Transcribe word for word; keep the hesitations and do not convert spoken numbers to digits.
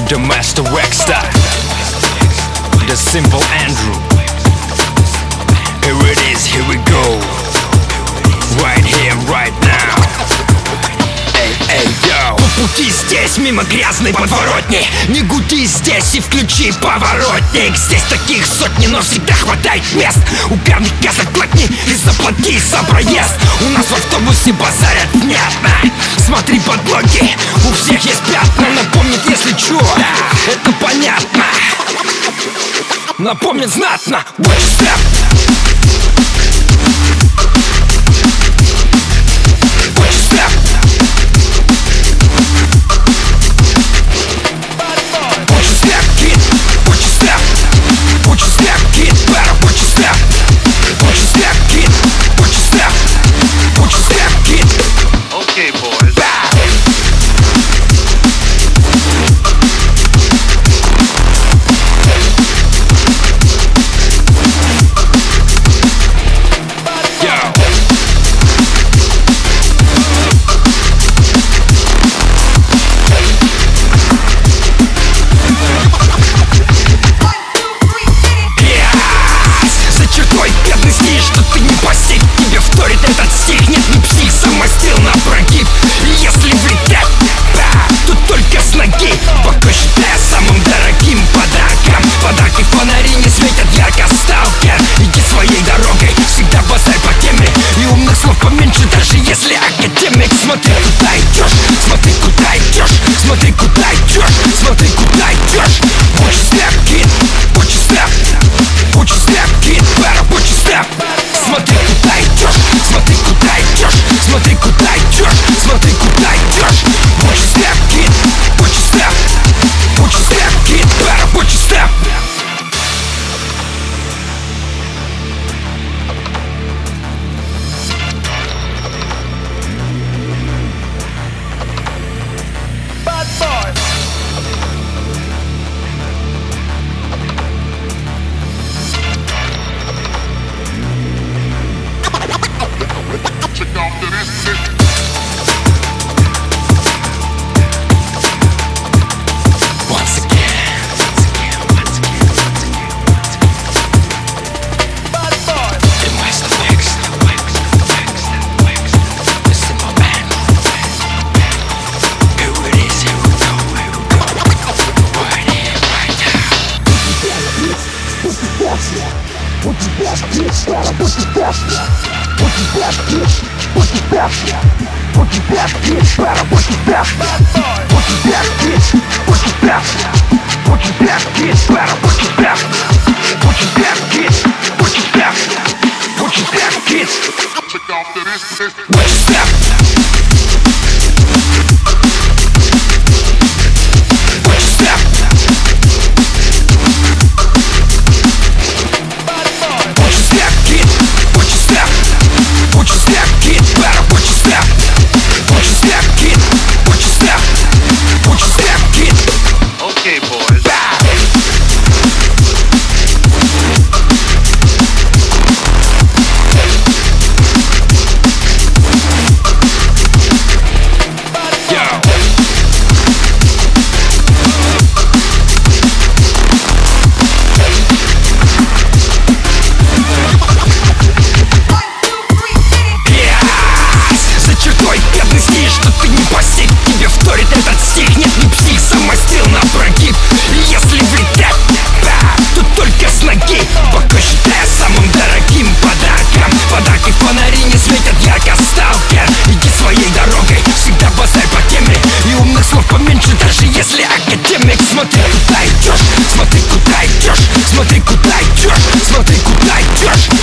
The master Waxstar, the simple Andrew. Here it is, here we go. Right here, right now. Эй, эй, йоу. По пути здесь, мимо грязной подворотни. Не гуди здесь и включи поворотник. Здесь таких сотни, но всегда хватает мест. У пьяных заплатни и заплати за проезд. У нас в автобусе базарят внятно. Смотри под ноги, у всех есть пятна. Напомнит, если чё, да, это понятно. Напомнит знатно. Watch your step. Watch your step. Watch your step, kid. Watch your step. Watch your step, kid. Better watch your step. Watch your step, kid. Watch your step. Watch your step, kid. Okay, boys. Что ты не постиг, тебе вторит этот стих. Нет, не псих, самостил на прогиб. И если влетать, да, то только с ноги. Пока считая самым дорогим подарком. Подарки фонари не светят ярко, сталкер. Иди своей дорогой, всегда базарь по теме. И умных слов поменьше, даже если академик. Смотри, куда идешь, смотри, куда идешь. Смотри, куда идешь, смотри, куда идешь. Watch your step, kid, watch your step. Watch your step, kid, better watch your step. Смотри, куда идешь, смотри, куда идешь. Смотри, куда идешь, смотри, куда идешь. Watch your step, kid, watch your step. Watch your step, kid, better watch your step. Bad boy. Once again, once again, once again, once again, once again. Bad boy. The master Waxstar, Waxstar, Waxstar, Waxstar. The simple Andrew. Here it is, here we go, here we go. Right here, right now. Put your best, put your best, put your best, put your best, put your best, put your best, better, put your best, put your best, put your best, put your best, better, put your best, put your best, put your best, put your best, kids. Check out this. Watch your step. Watch your step. Watch your step, kid. Watch your step. Watch your step, kid. Better watch your step. Watch your step, kid. Watch your step. Watch your step, kid. Okay, boys. Что ты не постиг, тебе вторит этот стих. Нет, не псих, самостил на прогиб. И если влетать, да, то только с ноги. Пока считая самым дорогим подарком. Подарки фонари не светят ярко, сталкер. Иди своей дорогой, всегда базарь по теме. И умных слов поменьше, даже если академик. Смотри, куда идешь, смотри, куда идешь. Смотри, куда идешь, смотри, куда идешь.